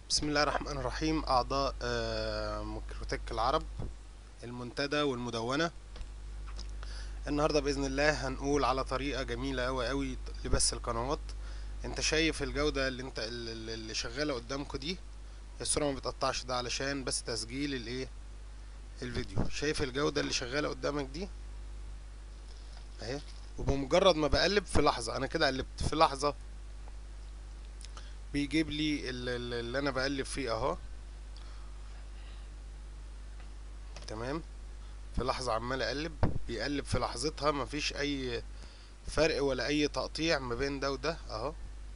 بسم الله الرحمن الرحيم. أعضاء ميكروتك العرب المنتدى والمدونة. النهاردة بإذن الله هنقول على طريقة جميلة أوي لبث القنوات. انت شايف الجودة اللي شغالة قدامكم دي؟ الصورة ما بتقطعش، ده علشان بس تسجيل الفيديو. شايف الجودة اللي شغالة قدامك دي اهي، وبمجرد ما بقلب في لحظة، انا كده قلبت في لحظة بيجيب لي اللي انا بقلب فيه اهو. تمام، في لحظة عمال اقلب، بيقلب في لحظتها، مفيش اي فرق ولا اي تقطيع ما بين ده وده اهو.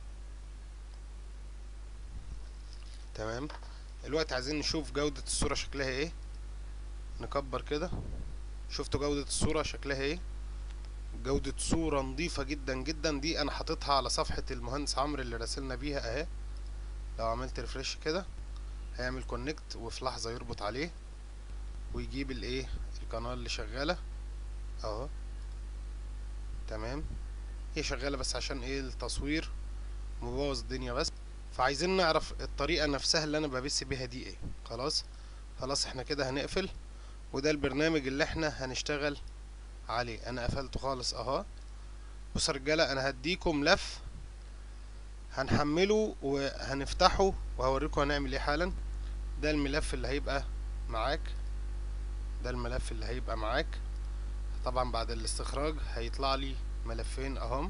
تمام، دلوقتي عايزين نشوف جودة الصورة شكلها ايه. نكبر كده، شفتوا جودة الصورة شكلها ايه؟ جودة صورة نظيفة جدا جدا. دي انا حاططها على صفحة المهندس عمرو اللي راسلنا بيها اهي. لو عملت ريفريش كده هيعمل كونكت، وفي لحظة يربط عليه ويجيب الايه، القناة اللي شغالة اهو. تمام، هي شغالة بس عشان ايه؟ التصوير مبوظ الدنيا بس. فعايزين نعرف الطريقة نفسها اللي انا ببث بيها دي ايه. خلاص احنا كده هنقفل، وده البرنامج اللي احنا هنشتغل عليه. انا قفلته خالص اهو. بصوا يا رجاله، انا هديكم ملف هنحمله وهنفتحه وهوريكم هنعمل ايه حالا. ده الملف اللي هيبقى معاك، ده الملف اللي هيبقى معاك. طبعا بعد الاستخراج هيطلع لي ملفين اهم.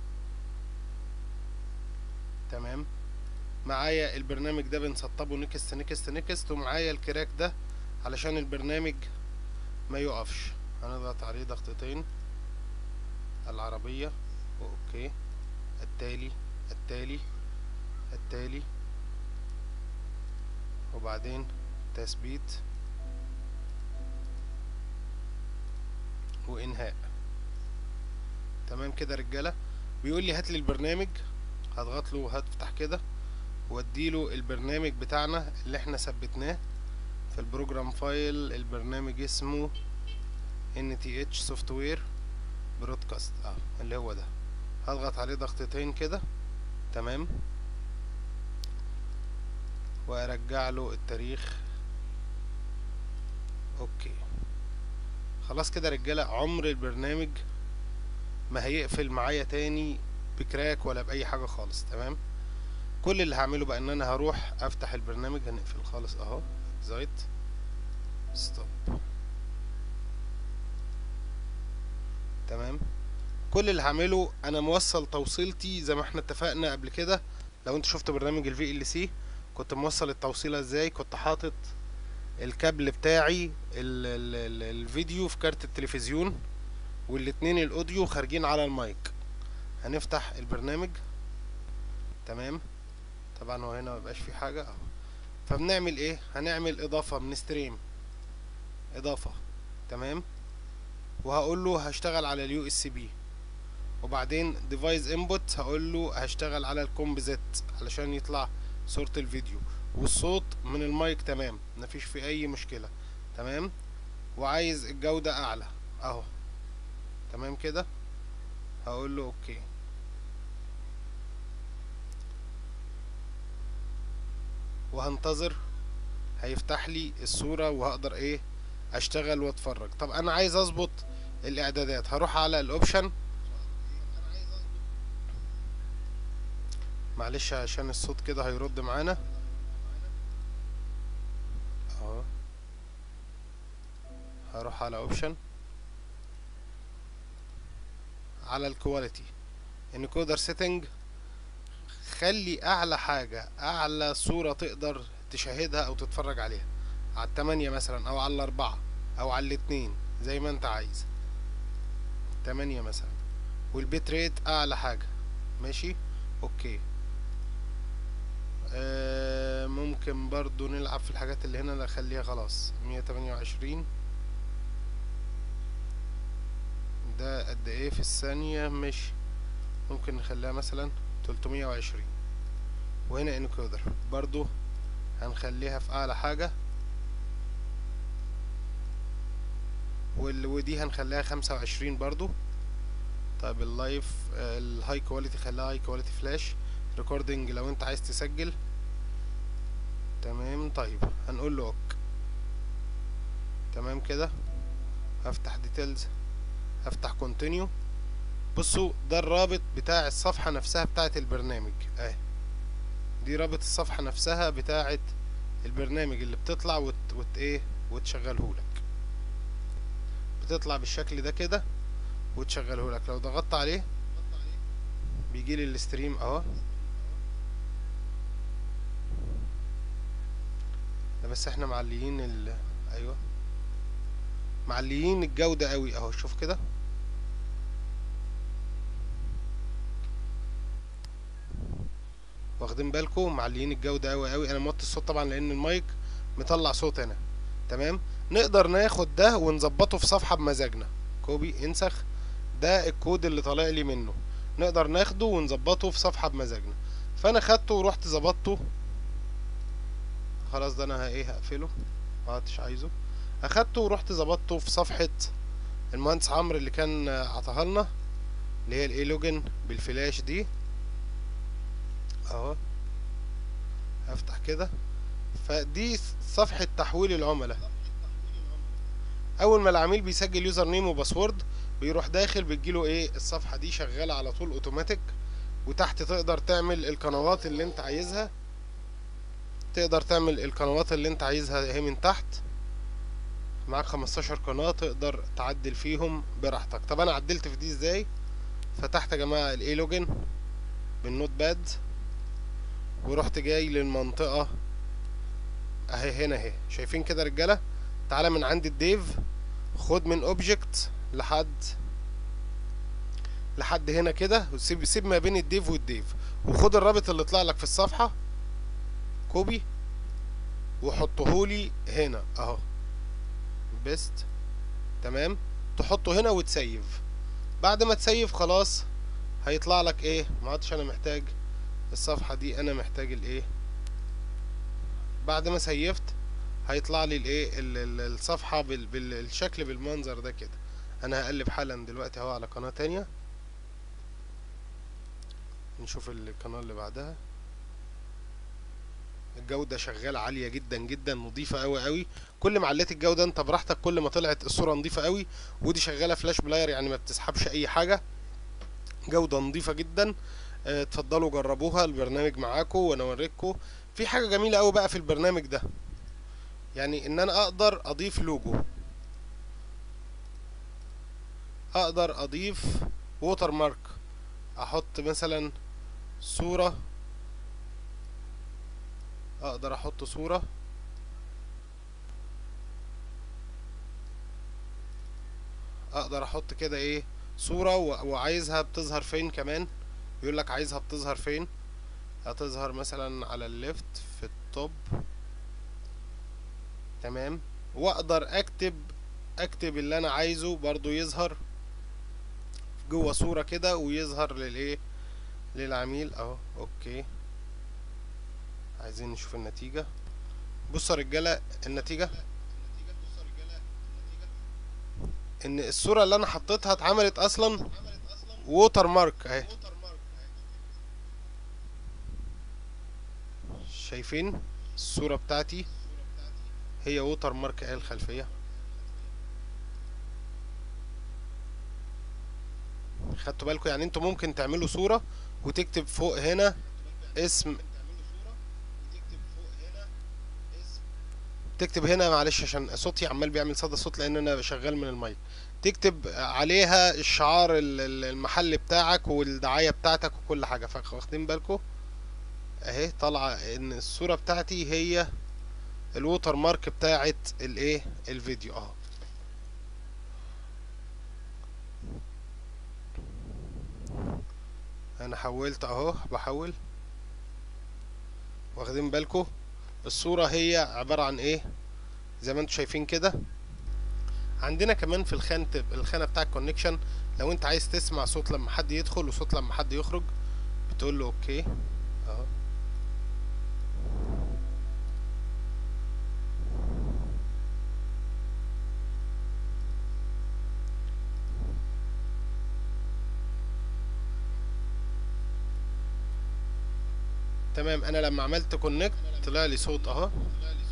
تمام، معايا البرنامج ده بنسطبه نكست نكست نكست، ومعايا الكراك ده علشان البرنامج ما يقفش. هنضغط عليه ضغطتين، العربية اوكي، التالي التالي التالي، وبعدين تثبيت وانهاء. تمام كده رجاله. بيقول لي هات لي البرنامج، هضغط له هفتح كده واديله البرنامج بتاعنا اللي احنا ثبتناه في البروجرام فايل. البرنامج اسمه NTH سوفتوير برودكاست اللي هو ده. هضغط عليه ضغطتين كده. تمام، وارجع له التاريخ. اوكي، خلاص كده رجاله. عمر البرنامج ما هيقفل معايا تاني بكراك ولا بأي حاجة خالص. تمام، كل اللي هعمله بقى ان انا هروح افتح البرنامج. هنقفل خالص اهو، زايت ستوب. تمام، كل اللي هعمله انا موصل توصيلتي زي ما احنا اتفقنا قبل كده. لو انت شفت برنامج VLC كنت موصل التوصيله ازاي. كنت حاطط الكابل بتاعي الفيديو في كارت التلفزيون، والاتنين الاوديو خارجين على المايك. هنفتح البرنامج. تمام، طبعا هو هنا مبقاش في حاجه اهو. فبنعمل ايه؟ هنعمل اضافه من ستريم، اضافه. تمام، وهقول له هشتغل على USB، وبعدين ديفايس انبوت هقول له هشتغل على الكومبوزيت علشان يطلع صورة الفيديو، والصوت من المايك. تمام، مفيش فيه اي مشكلة. تمام، وعايز الجودة اعلى اهو. تمام كده، هقول له اوكي، وهنتظر هيفتح لي الصورة وهقدر ايه، اشتغل واتفرج. طب انا عايز اظبط الاعدادات، هروح على الاوبشن. معلش عشان الصوت كده هيرد معانا اهو. هروح على اوبشن، على الكواليتي، انكودر سيتنج. خلي اعلى حاجة، اعلى صورة تقدر تشاهدها او تتفرج عليها، على التمانية مثلا، او على الاربعة، او على الاتنين، زي ما انت عايز. تمانية مثلا، والبيت ريت اعلى حاجة. ماشي، اوكي. ممكن برضو نلعب في الحاجات اللي هنا، نخليها خلاص 128. ده قد ايه في الثانية؟ مش ممكن نخليها مثلا 320. وهنا انكودر برضو هنخليها في اعلى حاجة، ودي هنخليها 25 برضو. طيب اللايف الهاي كواليتي خليها هاي كواليتي فلاش ريكوردنج لو انت عايز تسجل. طيب هنقول له اوك. تمام كده. هفتح ديتيلز، هفتح كونتينيو. بصوا ده الرابط بتاع الصفحة نفسها بتاعت البرنامج اهي. دي رابط الصفحة نفسها بتاعت البرنامج اللي بتطلع ايه وتشغله لك. بتطلع بالشكل ده كده وتشغله لك. لو ضغطت عليه بيجي لي الاستريم اهو. ده بس احنا معليين ايوه معليين الجودة قوي اهو. شوف كده. واخدين بالكم معليين الجودة قوي قوي. انا موطي الصوت طبعا لان المايك مطلع صوت هنا. تمام. نقدر ناخد ده ونظبطه في صفحة بمزاجنا. كوبي انسخ. ده الكود اللي طالع لي منه. نقدر ناخده ونظبطه في صفحة بمزاجنا. فانا خدته ورحت ظبطته. خلاص ده انا هقفله. مش عايزه. اخدته ورحت ظبطته في صفحة المهندس عمرو اللي كان عطاها لنا، اللي هي الاي لوجن بالفلاش دي اهو. هفتح كده. فدي صفحة تحويل العملاء. اول ما العميل بيسجل يوزر نيم وباسورد بيروح داخل بتجيله الصفحة دي شغالة على طول اوتوماتيك. وتحت تقدر تعمل القنوات اللي انت عايزها. اهي من تحت. معاك 15 قناة تقدر تعدل فيهم براحتك. طب انا عدلت في دي ازاي؟ فتحت يا جماعة الاي لوجن بالنوت باد ورحت جاي للمنطقة اهي هنا اهي. شايفين كده رجالة؟ تعالى من عند الديف، خد من اوبجكت لحد هنا كده، وسيب ما بين الديف والديف، وخد الرابط اللي طلع لك في الصفحة كوبي وحطهولي هنا اهو. بيست. تمام. تحطه هنا وتسيف. بعد ما تسيف خلاص هيطلع لك ما عادش انا محتاج الصفحة دي، انا محتاج بعد ما سيفت هيطلع لي الصفحة بالشكل بالمنظر ده كده. انا هقلب حالا دلوقتي اهو على قناة تانية. نشوف القناة اللي بعدها. الجودة شغالة عالية جدا جدا، نظيفة قوي قوي. كل ما عليت الجودة انت براحتك كل ما طلعت الصورة نظيفة قوي. ودي شغالة فلاش بلاير يعني ما بتسحبش اي حاجة. جودة نظيفة جدا. اتفضلوا جربوها. البرنامج معاكم وانا اوريكم. في حاجة جميلة قوي بقى في البرنامج ده، يعني ان انا اقدر اضيف لوجو، اقدر اضيف ووتر مارك، احط مثلا صورة، اقدر احط صورة، اقدر احط كده صورة وعايزها بتظهر فين كمان. يقول لك عايزها بتظهر فين. هتظهر مثلا على الليفت في التوب. تمام. واقدر اكتب اللي انا عايزه برضو يظهر جوه صورة كده ويظهر للعميل اهو. اوكي. عايزين نشوف النتيجة. بصوا يا رجالة النتيجة ان الصورة اللي انا حطيتها اتعملت اصلا ووتر مارك اهي. شايفين الصورة بتاعتي هي ووتر مارك اهي الخلفية. خدتوا بالكم؟ يعني انتوا ممكن تعملوا صورة وتكتب فوق هنا اسم. تكتب هنا معلش عشان صوتي عمال بيعمل صدى صوت لان انا شغال من المايك. تكتب عليها الشعار المحل بتاعك والدعاية بتاعتك وكل حاجة. فاخدين بالكم اهي طالعة ان الصورة بتاعتي هي الووتر مارك بتاعت الفيديو اهو. انا حولت اهو بحول. واخدين بالكم الصورة هي عبارة عن زي ما انتم شايفين كده. عندنا كمان في الخانة بتاع الكونكشن، لو انت عايز تسمع صوت لما حد يدخل وصوت لما حد يخرج بتقول له اوكي اهو. تمام. انا لما عملت كونكت طلع لي صوت اهو.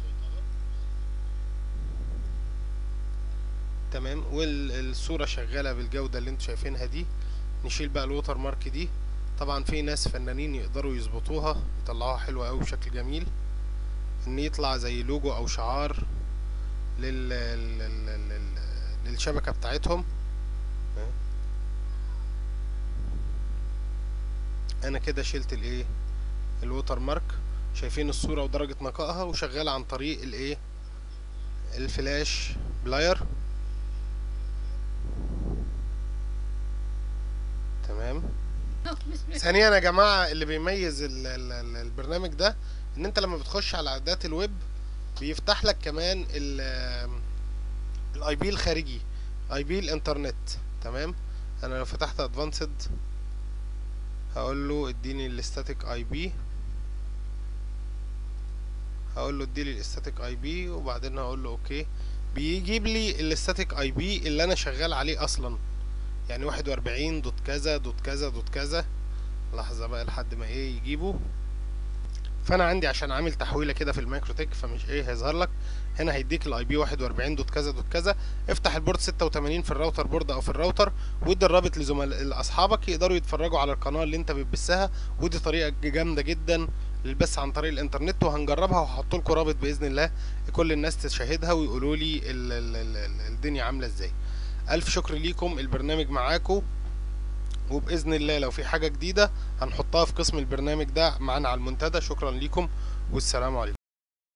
تمام، والصورة شغالة بالجودة اللي انتوا شايفينها دي. نشيل بقى الوتر مارك دي. طبعا في ناس فنانين يقدروا يظبطوها يطلعوها حلوة اوي بشكل جميل، ان يطلع زي لوجو او شعار للشبكة بتاعتهم. انا كده شلت الايه الوتر مارك. شايفين الصورة ودرجة نقائها، وشغالة عن طريق الايه الفلاش بلاير. تمام. ثانيا يا جماعة، اللي بيميز البرنامج ده ان انت لما بتخش على اعدادات الويب بيفتح لك كمان الاي بي الخارجي، اي بي الانترنت. تمام. انا لو فتحت ادفانسد هقول له اديني الاستاتيك اي بي، هقول له اديلي الاستاتيك اي بي، وبعدين هقول له اوكي. بيجيب لي الاستاتيك اي بي اللي انا شغال عليه اصلا، يعني 41 دوت كذا دوت كذا دوت كذا. لحظة بقى لحد ما ايه يجيبه. فانا عندي عشان عامل تحويله كده في المايكروتك، فمش ايه هيظهر لك هنا، هيديك الاي بي 41 دوت كذا دوت كذا. افتح البورد 86 في الراوتر بورد او في الراوتر، وادي الرابط لاصحابك يقدروا يتفرجوا على القناه اللي انت بتبثها. ودي طريقه جامده جدا للبث عن طريق الانترنت، وهنجربها وهحط لكم رابط باذن الله كل الناس تشاهدها ويقولوا لي الدنيا عامله ازاي. الف شكر ليكم، البرنامج معاكم، وبإذن الله لو في حاجة جديدة هنحطها في قسم البرنامج ده معانا على المنتدى. شكرا ليكم والسلام عليكم.